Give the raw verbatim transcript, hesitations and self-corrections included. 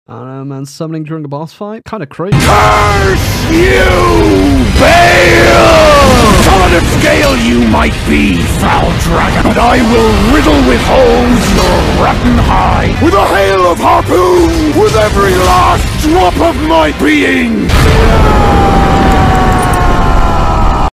I don't know, man, summoning during a boss fight? Kinda crazy. Curse you, Bayle! Solid scale you might be, foul dragon, but I will riddle with holes your rotten hide with a hail of harpoons with every last drop of my being!